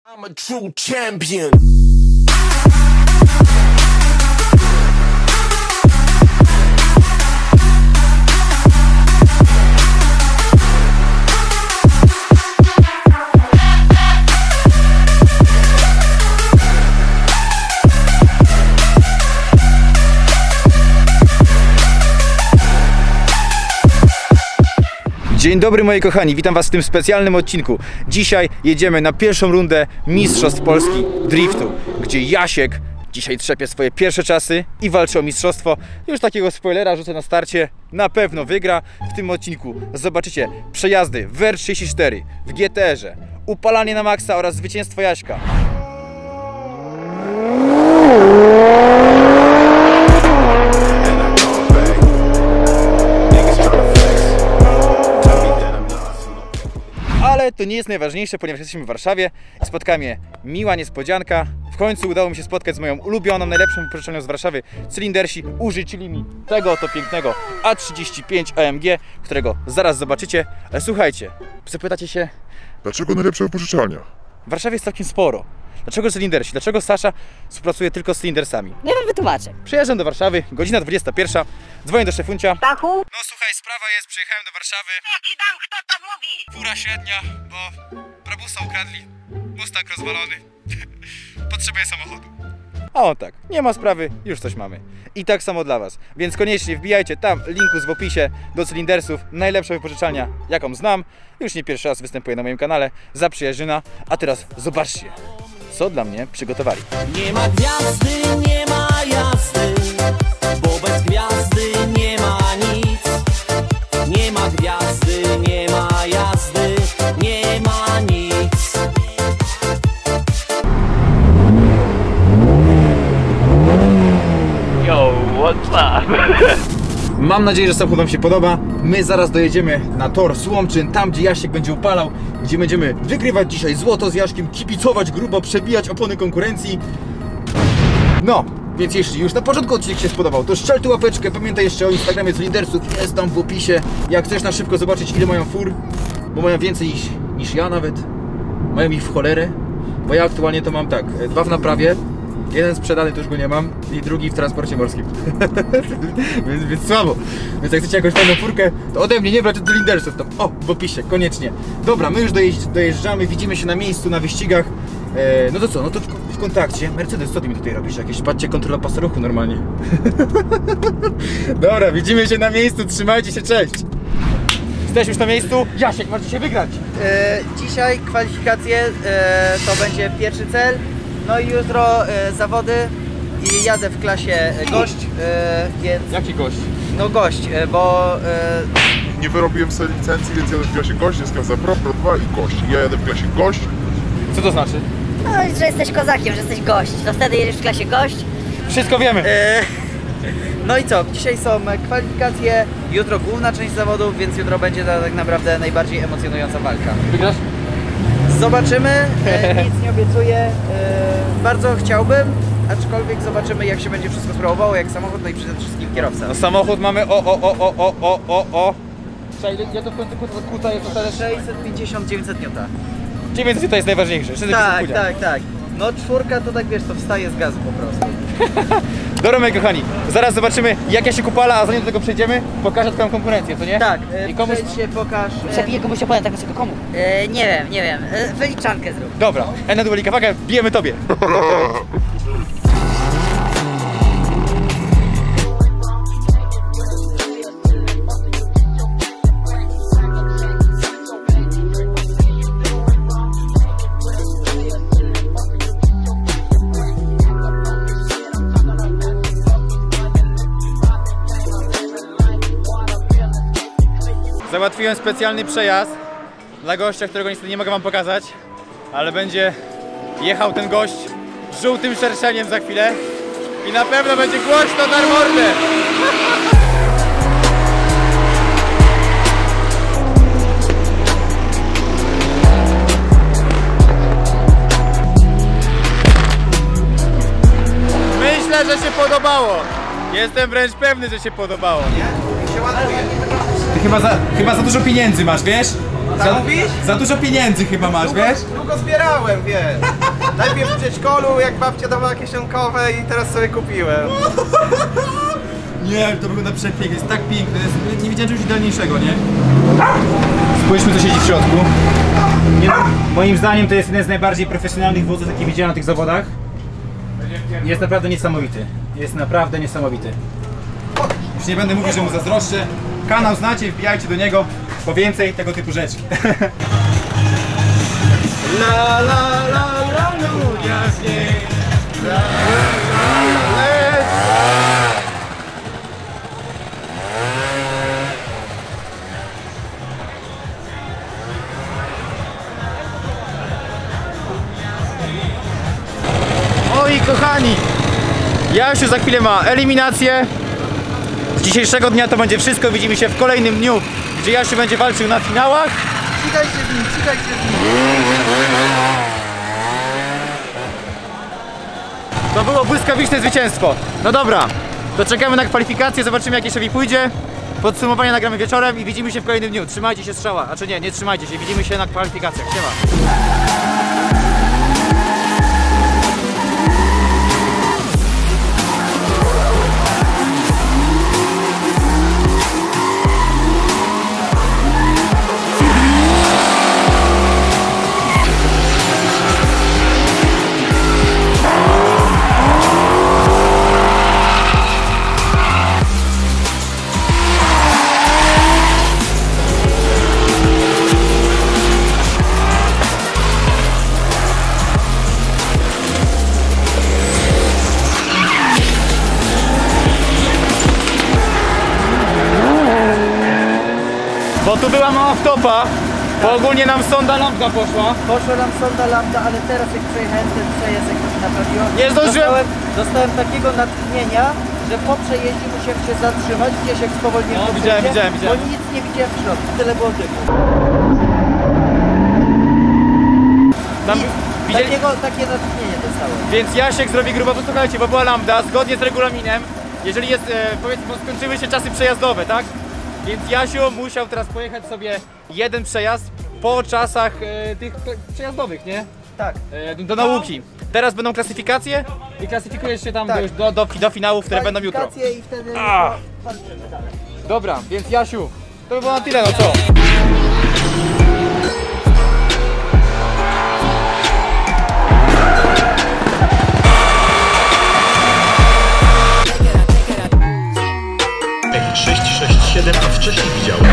I'm a true champion. Dzień dobry moi kochani, witam was w tym specjalnym odcinku. Dzisiaj jedziemy na pierwszą rundę Mistrzostw Polski Driftu, gdzie Jasiek dzisiaj trzepie swoje pierwsze czasy i walczy o mistrzostwo. Już takiego spoilera rzucę na starcie, na pewno wygra. W tym odcinku zobaczycie przejazdy w R34, w GTR-ze, upalanie na maksa oraz zwycięstwo Jaśka. Ale to nie jest najważniejsze, ponieważ jesteśmy w Warszawie. Spotkała mnie miła niespodzianka. W końcu udało mi się spotkać z moją ulubioną, najlepszą wypożyczalnią z Warszawy. Cylindersi użyczyli mi tego oto pięknego A35 AMG, którego zaraz zobaczycie. Ale słuchajcie, zapytacie się, dlaczego najlepsza wypożyczalnia? w Warszawie jest całkiem sporo. Dlaczego cylindersi? Dlaczego Sasza współpracuje tylko z cylindersami? Nie wiem, wytłumaczę. Przyjeżdżam do Warszawy, godzina 21. Dzwonię do szefuncia. Stachu? No słuchaj, sprawa jest, przyjechałem do Warszawy. Jaki tam, kto to mówi? Fura średnia, bo prabusa ukradli. Mustang rozwalony. Potrzebuję samochodu. A on tak, nie ma sprawy, już coś mamy. I tak samo dla was. Więc koniecznie wbijajcie tam, link w opisie, do cylindersów. Najlepsza wypożyczalnia, jaką znam. Już nie pierwszy raz występuję na moim kanale. Zaprzyjaźniona. A teraz zobaczcie, co dla mnie przygotowali. Nie ma gwiazdy, nie ma jazdy, bo bez gwiazdy nie ma nic. Nie ma gwiazdy, nie ma jazdy, nie ma nic. Yo, what's up? Mam nadzieję, że samochód wam się podoba. My zaraz dojedziemy na tor Słomczyn, tam gdzie Jasiek będzie upalał, gdzie będziemy wygrywać dzisiaj złoto z Jaszkiem, kibicować grubo, przebijać opony konkurencji. No, więc jeśli już na początku odcinek się spodobał, to strzel tu łapeczkę, pamiętaj jeszcze o Instagramie Cylindersów, jest tam w opisie. Jak chcesz na szybko zobaczyć, ile mają fur, bo mają więcej niż ja nawet, mają ich w cholerę, bo ja aktualnie to mam tak, 2 w naprawie, jeden sprzedany, to już go nie mam, i drugi w transporcie morskim. więc słabo. Więc jak chcecie jakąś fajną furkę, to ode mnie nie brać od cylindersów. To w opisie, koniecznie. Dobra, my już dojeżdżamy, widzimy się na miejscu, na wyścigach. No to co, no to w kontakcie. Mercedes, co ty mi tutaj robisz? Jakieś, patrzcie, kontrola pasu ruchu normalnie. Dobra, widzimy się na miejscu, trzymajcie się, cześć. Jesteśmy już na miejscu. Jasiek, masz dzisiaj wygrać. Dzisiaj kwalifikacje, to będzie pierwszy cel. No i jutro zawody i jadę w klasie gość, więc... Jaki gość? No gość, bo... Nie wyrobiłem sobie licencji, więc jadę w klasie gość, jest klasa Pro, Pro 2 i gość. Ja jadę w klasie gość. Co to znaczy? No, że jesteś kozakiem, że jesteś gość. To wtedy jedziesz w klasie gość. Wszystko wiemy. No i co, dzisiaj są kwalifikacje, jutro główna część zawodów, więc jutro będzie to tak naprawdę najbardziej emocjonująca walka. Wygrasz? Zobaczymy, nic nie obiecuję, bardzo chciałbym, aczkolwiek zobaczymy, jak się będzie wszystko sprawowało, jak samochód, no i przede wszystkim kierowca. No samochód mamy Ja to w końcu kuta jest ostatecznie 650-900 N. 900 to jest najważniejsze. Tak. No czwórka to tak wiesz, to wstaje z gazu po prostu. Dobra moi kochani, zaraz zobaczymy jak ja się kupala, a zanim do tego przejdziemy, pokażę twoją konkurencję, co nie? Tak, i komuś się pokaż. Przepiję komuś opowiem tak wysoko, komu? Nie wiem. Wyliczankę zrób. Dobra, na dwolika wagę, bijemy tobie. Załatwiłem specjalny przejazd dla gościa, którego niestety nie mogę wam pokazać, ale będzie jechał ten gość żółtym szerszeniem za chwilę i na pewno będzie głośno dar mordę. Myślę, że się podobało. Jestem wręcz pewny, że się podobało. Nie? Się ładuje. Ty chyba za dużo pieniędzy masz, wiesz? Za dużo pieniędzy chyba masz, wiesz? Długo zbierałem, wiesz. Najpierw w przedszkolu, jak babcia dawała kieszonkowe i teraz sobie kupiłem. Nie, to wygląda przepięknie, jest tak piękne, jest, nie widziałem czegoś idealniejszego, nie? Spójrzmy, co siedzi w środku. Nie, moim zdaniem to jest jeden z najbardziej profesjonalnych wozów, jakie widziałem na tych zawodach. Jest naprawdę niesamowity. Jest naprawdę niesamowity. Już nie będę mówił, że mu zazdroszczę. Kanał znacie, wbijajcie do niego po więcej tego typu rzeczy. La la la la ludia śnieg. La la la. Moi kochani, Jasiu za chwilę ma eliminację. Z dzisiejszego dnia to będzie wszystko. Widzimy się w kolejnym dniu, gdzie Jasiu będzie walczył na finałach. Cikaj się z nim, cikaj się z nim. To było błyskawiczne zwycięstwo. No dobra, to czekamy na kwalifikacje, zobaczymy jak jeszcze mi pójdzie. Podsumowanie nagramy wieczorem i widzimy się w kolejnym dniu. Trzymajcie się strzała, a czy nie, nie trzymajcie się, widzimy się na kwalifikacjach. Siema. Bo tu była mała wtopa, bo ogólnie nam sonda lambda poszła. Poszła nam sonda lambda, ale teraz jak przejechałem ten przejazd, jak to się naprawiło, Nie zdążyłem. dostałem takiego natchnienia, że po przejeździe musiałem się zatrzymać, gdzieś jak spowolniłem to widziałem, przejście, widziałem. bo nic nie widziałem w środku, tyle było dymu. Tam, Takie natchnienie dostałem. Więc Jasiek zrobi grubo, to słuchajcie, bo była lambda, zgodnie z regulaminem. Jeżeli jest, powiedzmy, skończyły się czasy przejazdowe, tak? Więc Jasiu musiał teraz pojechać sobie jeden przejazd po czasach tych przejazdowych, nie? Tak. Do nauki. Teraz będą klasyfikacje i klasyfikujesz się tam Tak. już do finałów, które będą jutro. Kwalifikacje i wtedy walczymy dalej. Dobra, więc Jasiu, to by było na tyle, no co? Ej, 667, a wcześniej widziałem.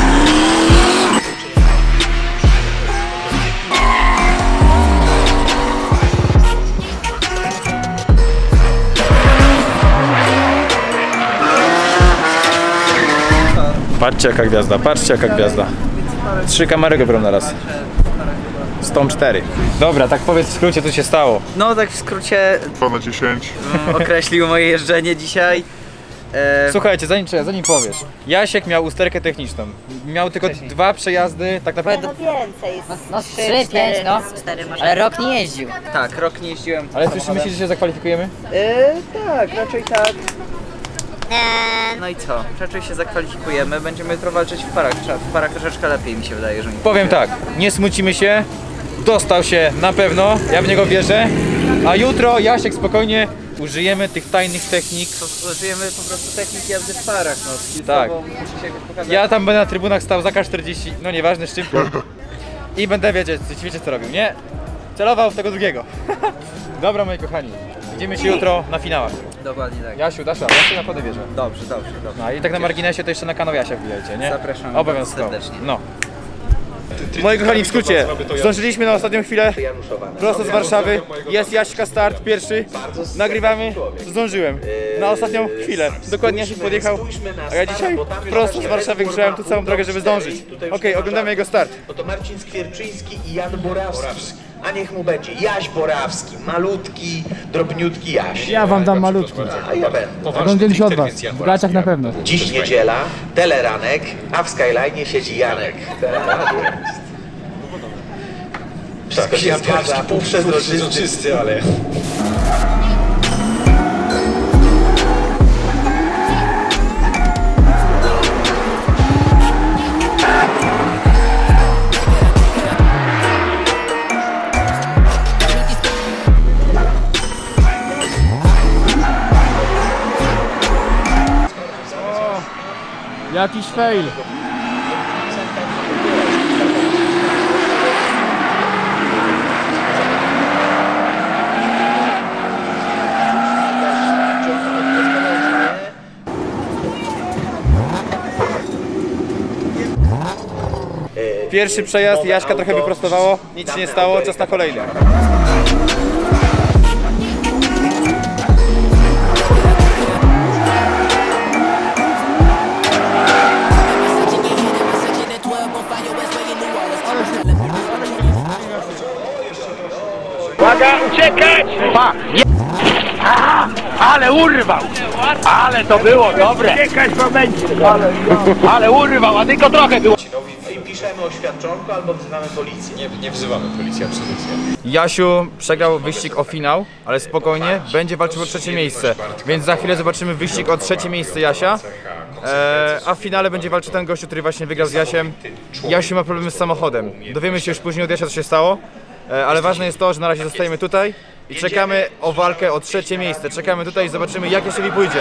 Patrzcie jaka gwiazda, patrzcie jaka gwiazda. 3 kamery go biorą na raz. Z tą 4. Dobra, tak powiedz w skrócie co się stało. No tak w skrócie 2 na 10. określił moje jeżdżenie dzisiaj. Słuchajcie, zanim powiesz. Jasiek miał usterkę techniczną. Miał tylko 2 przejazdy, tak naprawdę. No więcej. No 3, 3, 5, no. 4 może. Ale rok nie jeździł. Tak, rok nie jeździłem. Ale myślisz, że się zakwalifikujemy? Tak, raczej tak. No i co? Raczej się zakwalifikujemy, będziemy jutro walczyć w parach. W parach troszeczkę lepiej mi się wydaje, że nie. Powiem tak, nie smucimy się. Dostał się na pewno, ja w niego wierzę. A jutro Jasiek spokojnie użyjemy tych tajnych technik. Użyjemy po prostu techniki jazdy w parach, no. Tak. Muszę się jakoś pokazać. Ja tam będę na trybunach stał za K40, no nieważne z czym. I będę wiedzieć, co robił, nie? Celował w tego drugiego. Dobra moi kochani, widzimy się jutro na finałach. Dokładnie tak. Jasiu, dasz radę, ja się naprawdę wierzę. Dobrze. No i tak na marginesie to jeszcze na kanał Jasia wbijajcie, nie? Zapraszam obowiązkowo. serdecznie. No. Moi kochani, w skrócie, zdążyliśmy na ostatnią chwilę, prosto z Warszawy, jest Jaśka start pierwszy, nagrywamy, zdążyłem, na ostatnią chwilę, dokładnie Jasiek podjechał, a ja dzisiaj prosto z Warszawy grzałem tu całą drogę, żeby zdążyć. Okej, oglądamy jego start. No to Marcin Skwierczyński i Jan Borawski. A niech mu będzie Jaś Borawski, malutki, drobniutki Jaś. Ja wam dam malutki. A ja będę. Będę się od was, w gaciach na pewno. Dziś niedziela, teleranek, a w Skyline siedzi Janek. Wszystko się zgadza, półprzezroczysty, ale... Jakiś fail. Pierwszy przejazd, Jaśka trochę wyprostowało, nic się nie stało, czas na kolejny. Uwaga, uciekać! Pa! Aha, ale urwał! Ale to było dobre! Uciekać w momencie! Ale urwał, a tylko trochę było! I piszemy oświadczonko albo wzywamy policję. Nie wzywamy policji, absolutnie. Jasiu przegrał wyścig o finał, ale spokojnie, będzie walczył o trzecie miejsce. Więc za chwilę zobaczymy wyścig o trzecie miejsce Jasia. A w finale będzie walczył ten gościu, który właśnie wygrał z Jasiem. Jasiu ma problemy z samochodem. Dowiemy się już później od Jasia, co się stało. Ale ważne jest to, że na razie zostajemy tutaj i czekamy o walkę o trzecie miejsce. Czekamy tutaj i zobaczymy, jak Jasiowi pójdzie.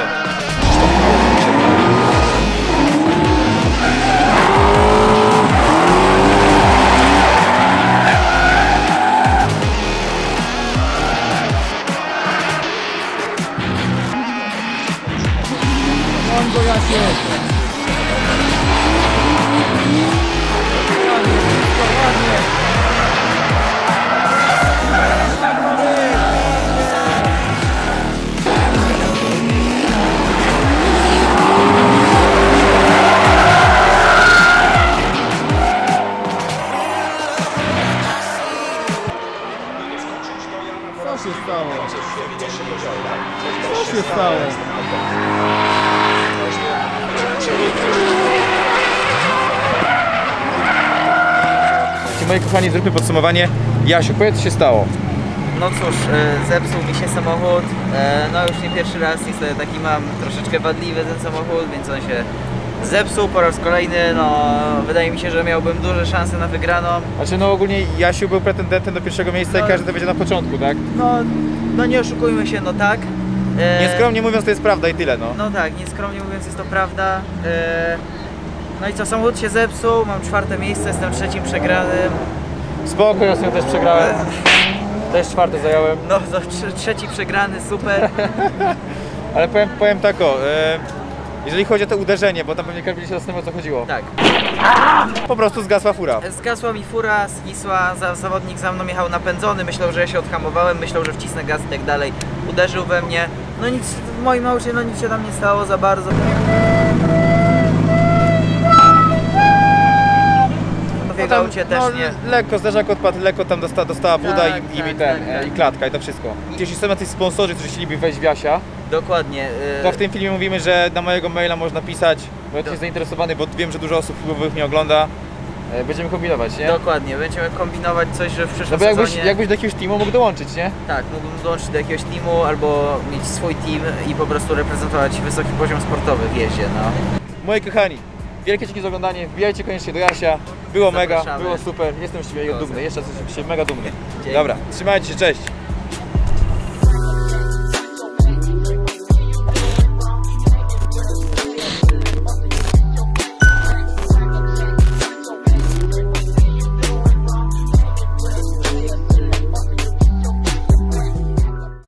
Co się stało? Moi kochani, zróbmy podsumowanie. Jasiu, powiedz, co się stało? No cóż, zepsuł mi się samochód, no już nie pierwszy raz, niestety taki mam troszeczkę wadliwy ten samochód, więc on się zepsuł po raz kolejny, no wydaje mi się, że miałbym duże szanse na wygraną. Znaczy no ogólnie Jasiu był pretendentem do pierwszego miejsca i każdy to będzie na początku, tak? No nie oszukujmy się, no tak. Nieskromnie mówiąc, to jest prawda i tyle, no. No tak, nieskromnie mówiąc jest to prawda. No i co, samochód się zepsuł, mam czwarte miejsce, jestem trzecim przegranym. Spoko, ja sobie też przegrałem. Też czwarte zająłem. No to trzeci przegrany, super. Ale powiem tak o, jeżeli chodzi o to uderzenie, bo tam pewnie każdy się zastanawiał, o co chodziło. Tak. Po prostu zgasła fura. Zgasła mi fura, zgisła, zawodnik za mną jechał napędzony, myślał, że ja się odhamowałem, myślał, że wcisnę gaz i tak dalej. Uderzył we mnie. No nic, w moim aucie no nic się tam nie stało za bardzo. W jego aucie też nie. Lekko, zderzak odpadł, lekko tam dostała buda Tak, i klatka i to wszystko. Jeśli są jacyś sponsorzy, którzy chcieliby wejść w Jasia, Dokładnie. to w tym filmie mówimy, że na mojego maila można pisać, bo jesteś zainteresowany, bo wiem, że dużo osób wpływowych mnie ogląda. Będziemy kombinować, nie? Dokładnie, będziemy kombinować coś, że w przyszłym No bo sezonie... jakbyś do jakiegoś teamu mógł dołączyć, nie? Tak, mógłbym dołączyć do jakiegoś teamu albo mieć swój team i po prostu reprezentować wysoki poziom sportowy w jeździe, no. Moi kochani, wielkie dzięki za oglądanie, wbijajcie koniecznie do Jasia, było mega, Zapraszamy. było super, jestem z Ciebie dumny, jeszcze jesteś mega dumny. Dzięki. Dobra, trzymajcie się, cześć!